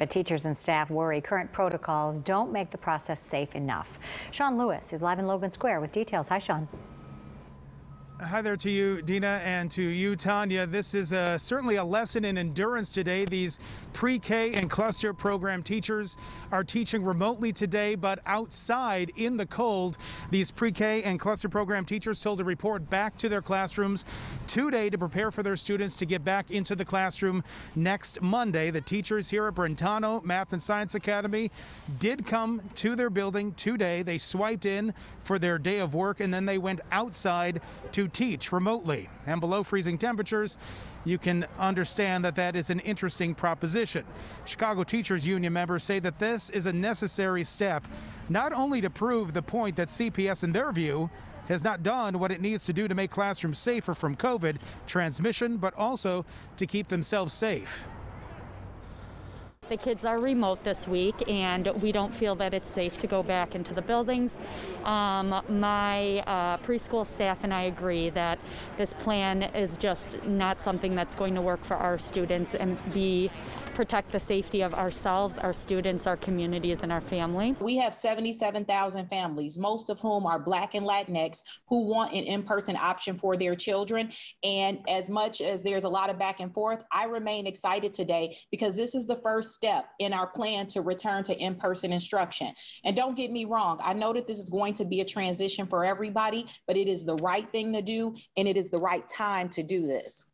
But teachers and staff worry current protocols don't make the process safe enough. Sean Lewis is live in Logan Square with details. Hi, Sean. Hi there to you, Dina, and to you, Tanya. This is certainly a lesson in endurance today. These pre-K and cluster program teachers are teaching remotely today, but outside in the cold. These pre-K and cluster program teachers told to report back to their classrooms today to prepare for their students to get back into the classroom next Monday. The teachers here at Brentano Math and Science Academy did come to their building today. They swiped in for their day of work, and then they went outside to teach remotely. And below freezing temperatures, you can understand that that is an interesting proposition. Chicago Teachers Union members say that this is a necessary step, not only to prove the point that CPS, in their view, has not done what it needs to do to make classrooms safer from COVID transmission, but also to keep themselves safe. The kids are remote this week, and we don't feel that it's safe to go back into the buildings. My preschool staff and I agree that this plan is just not something that's going to work for our students and protect the safety of ourselves, our students, our communities, and our family. We have 77,000 families, most of whom are Black and Latinx, who want an in-person option for their children. And as much as there's a lot of back and forth, I remain excited today because this is the first step in our plan to return to in-person instruction. And don't get me wrong, I know that this is going to be a transition for everybody, but it is the right thing to do, and it is the right time to do this.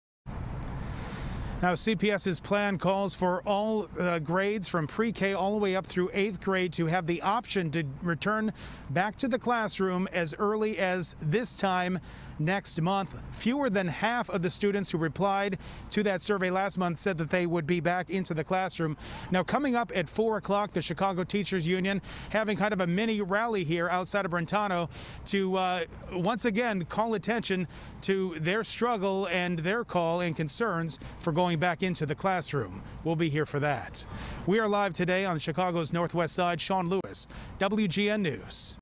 Now, CPS's plan calls for all grades from pre-K all the way up through 8th grade to have the option to return back to the classroom as early as this time next month. Fewer than half of the students who replied to that survey last month said that they would be back into the classroom. Now, coming up at 4 o'clock, the Chicago Teachers Union having kind of a mini rally here outside of Brentano to once again call attention to their struggle and their call and concerns for going back into the classroom. We'll be here for that. We are live today on Chicago's northwest side. Sean Lewis, WGN News.